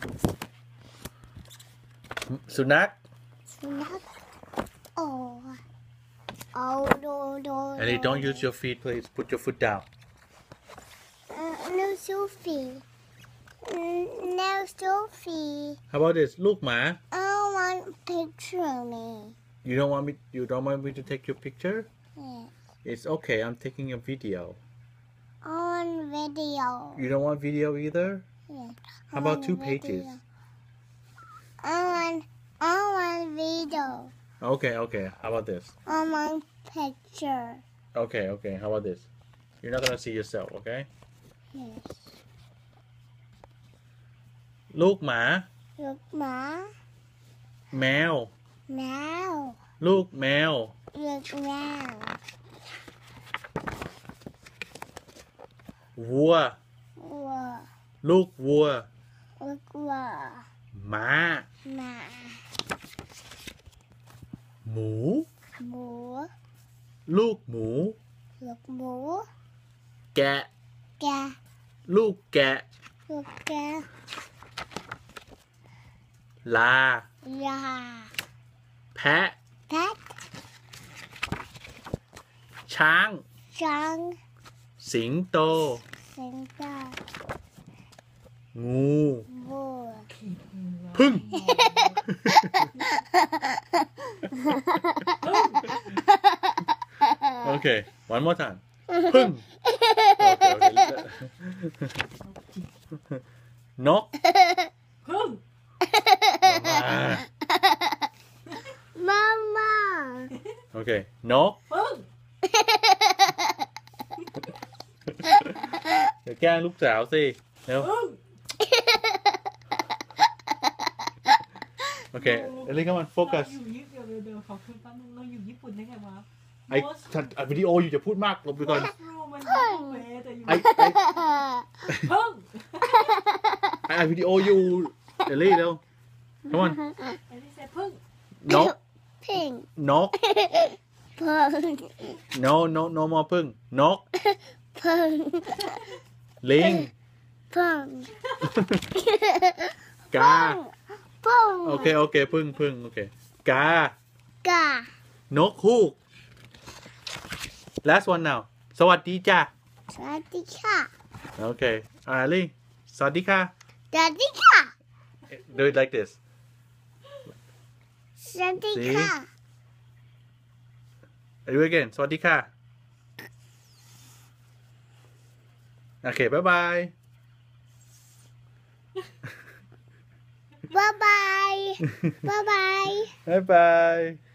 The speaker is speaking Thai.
สุนัขสุนัขโอ้เอาดู Ellie don't use your feet please put your foot down no Sophie no Sophie How about this ลูกหมา I want picture me You don't want me to take your picture yeah. It's okay I'm taking a video I want video You don't want video either yeah. How about 2 pages I want video Okay how about this I want picture Okay how about this You're not gonna see yourself okay yes ลูกหมาลูกหมาแมวแมวลูกแมวลูกแมววัววัวลูกวัวลูกวัวม้าหมาหมูหมูลูกหมูลูกหมูแกะแกะลูกแกะลูกแกะลายาแพะแพะช้างช้างสิงโตสิงโตงูวัวพึ่ง Okay one more time พึ่ง นกพึ่งมาม่า Okay นกพึ่งเดี๋ยวแกล้งลูกสาวสิเร็วพึ่ง Okay Ellie come on focus เราอยู่ญี่ปุ่นเดี๋ยวขอขึ้นแป๊บนึงเราอยู่ญี่ปุ่นได้ไงวะไอ้อัดวิดีโออยู่จะพูดมากลบไปก่อนมันยูเวแต่อยู่ไอ้พึ่งอัดวิดีโออยู่เอลลี่เร็ว come on ไอ้ที่เซพึ่งนกพิงนกเพิง no more พึ่งนกเพิงลิงเพิงกาเพิงโอเคพึ่งโอเคกากานกฮูก last one now สวัสดีจ้าสวัสดีค่ะโอเคเอลลี่สวัสดีค่ะสวัสดีค่ะ do it like this สวัสดีค่ะ do it again สวัสดีค่ะโอเคบายบายบ๊ายบายบ๊ายบายบายบาย